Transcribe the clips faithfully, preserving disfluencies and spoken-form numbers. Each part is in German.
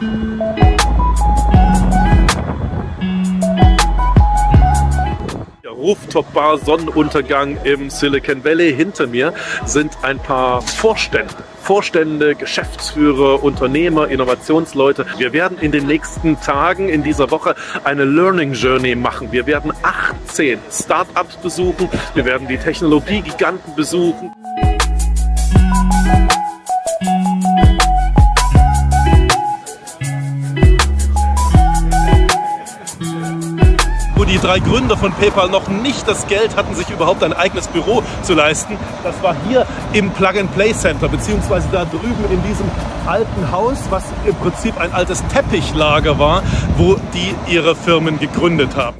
Rooftop-Bar, Sonnenuntergang im Silicon Valley. Hinter mir sind ein paar Vorstände. Vorstände, Geschäftsführer, Unternehmer, Innovationsleute. Wir werden in den nächsten Tagen, in dieser Woche, eine Learning Journey machen. Wir werden achtzehn Startups besuchen. Wir werden die Technologiegiganten besuchen. Wo die drei Gründer von PayPal noch nicht das Geld hatten, sich überhaupt ein eigenes Büro zu leisten. Das war hier im Plug-and-Play-Center, beziehungsweise da drüben in diesem alten Haus, was im Prinzip ein altes Teppichlager war, wo die ihre Firmen gegründet haben.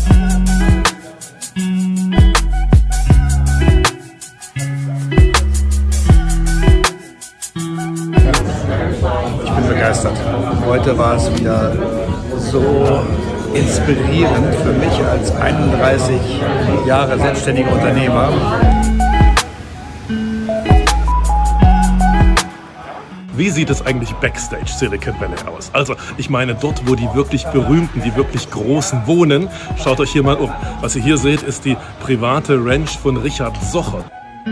Ich bin begeistert. Heute war es wieder so inspirierend für mich als einunddreißig Jahre selbstständiger Unternehmer. Wie sieht es eigentlich Backstage Silicon Valley aus? Also ich meine dort, wo die wirklich Berühmten, die wirklich Großen wohnen. Schaut euch hier mal um. Was ihr hier seht, ist die private Ranch von Richard Socher.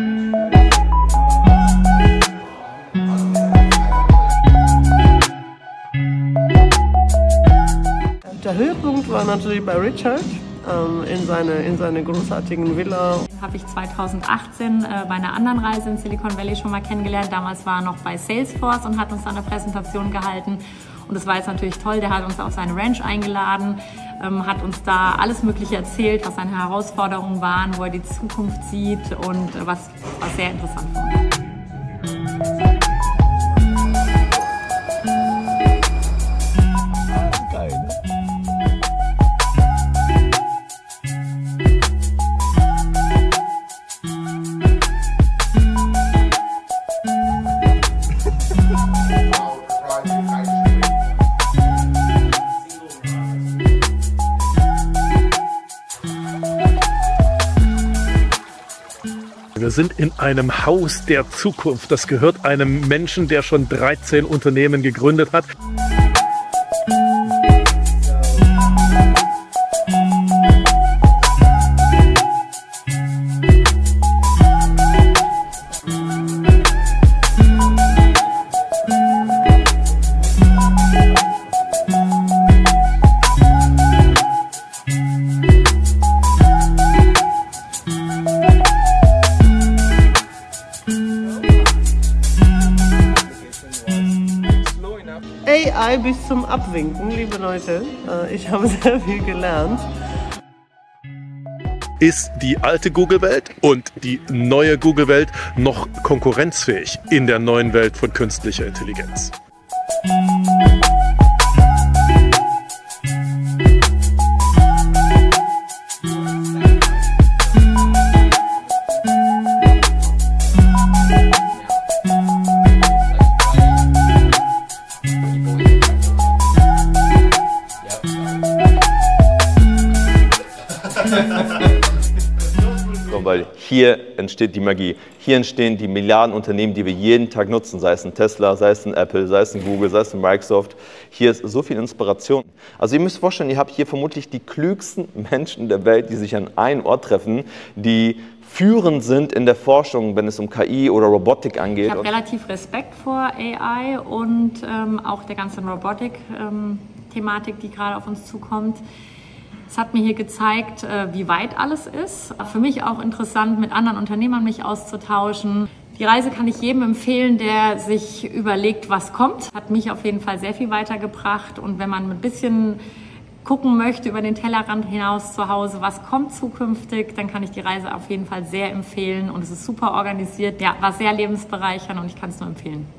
Der Höhepunkt war natürlich bei Richard ähm, in, seine, in seine großartigen Villa. Habe ich zweitausendachtzehn äh, bei einer anderen Reise in Silicon Valley schon mal kennengelernt. Damals war er noch bei Salesforce und hat uns da eine Präsentation gehalten. Und das war jetzt natürlich toll. Der hat uns auf seine Ranch eingeladen, ähm, hat uns da alles Mögliche erzählt, was seine Herausforderungen waren, wo er die Zukunft sieht und äh, was, was sehr interessant war. Wir sind in einem Haus der Zukunft. Das gehört einem Menschen, der schon dreizehn Unternehmen gegründet hat. A I bis zum Abwinken, liebe Leute. Ich habe sehr viel gelernt. Ist die alte Google-Welt und die neue Google-Welt noch konkurrenzfähig in der neuen Welt von künstlicher Intelligenz? Weil hier entsteht die Magie. Hier entstehen die Milliarden Unternehmen, die wir jeden Tag nutzen, sei es ein Tesla, sei es ein Apple, sei es ein Google, sei es ein Microsoft. Hier ist so viel Inspiration. Also ihr müsst vorstellen, ihr habt hier vermutlich die klügsten Menschen der Welt, die sich an einem Ort treffen, die führend sind in der Forschung, wenn es um K I oder Robotik angeht. Ich habe relativ Respekt vor A I und ähm, auch der ganzen Robotik-Thematik, ähm, die gerade auf uns zukommt. Es hat mir hier gezeigt, wie weit alles ist. Für mich auch interessant, mit anderen Unternehmern mich auszutauschen. Die Reise kann ich jedem empfehlen, der sich überlegt, was kommt. Hat mich auf jeden Fall sehr viel weitergebracht. Und wenn man ein bisschen gucken möchte über den Tellerrand hinaus zu Hause, was kommt zukünftig, dann kann ich die Reise auf jeden Fall sehr empfehlen. Und es ist super organisiert, ja, war sehr lebensbereichernd und ich kann es nur empfehlen.